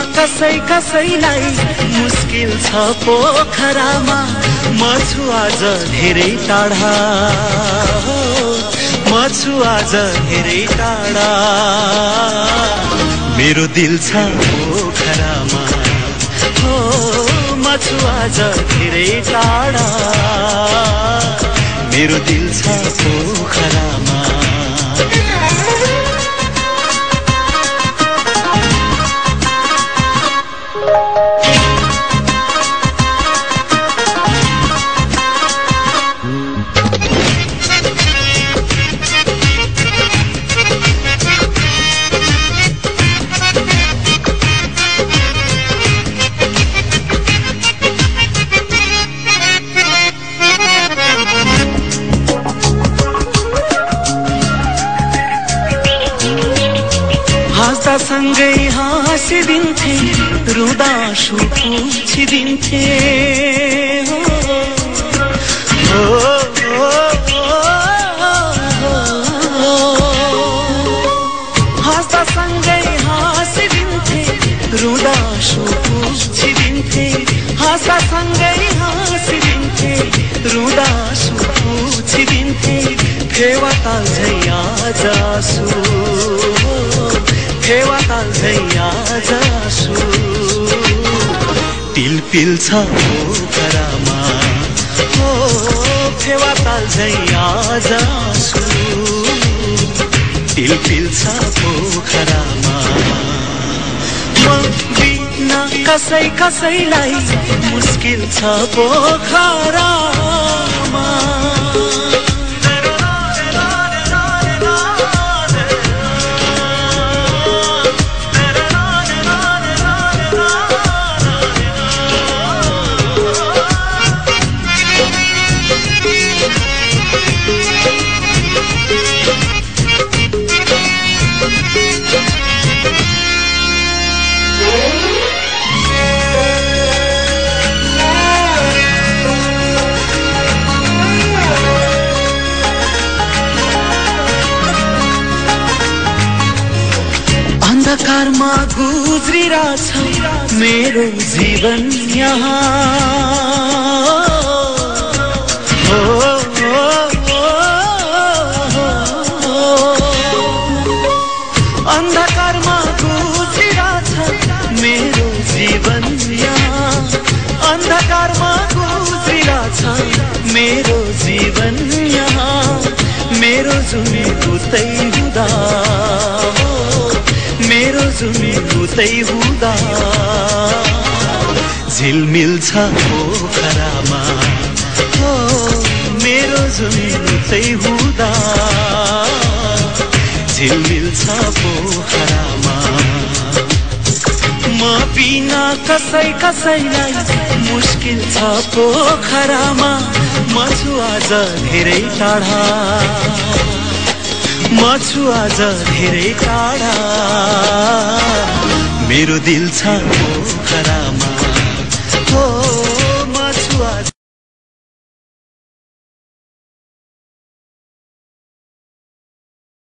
कसै कसैलाई मुस्किल छ पोखरामा म छु आज धेरै टाढा म छु आज धेरै टाढा मेरो दिल छ पोखरामा हो म छु आज धेरै टाढा मेरो दिल छ पोखरामा सँगै हाँसिदिन्थे रुँदा आँसु पुछिदिन्थे हाँस्दा सँगै हाँसिदिन्थे रुँदा आँसु पुछिदिन्थे हाँस्दा सँगै हाँसिदिन्थे रुँदा आँसु पुछिदिन्थे फेवा ताल्झै आज आँसु फेवा ताल्झै आज आँसु टिलपिल छ पोखरामा हो फेवा ताल्झै आज आँसु टिलपिल छ पोखरामा म बिना कसै कसैलाई मुस्किल छ पोखरामा अंधकारमा गुज्रिरहेछ मेरो जीवन यहाँ अंधकारमा गुज्रिरहेछ मेरो जीवन यहाँ अंधकारमा गुज्रिरहेछ मेरो जीवन यहाँ मेरो जुनी उतै हुँदा मेरो जुनी उतै हुँदा झिलमिल छ पोखरामा हो मेरो जुनी उतै हुँदा झिलमिल छ पोखरामा म बिना कसै कसैलाई मुस्किल छ पोखरामा म छु आज धेरै टाढा म छु आज धेरै टाढा मेरो दिल छ पोखरामा हो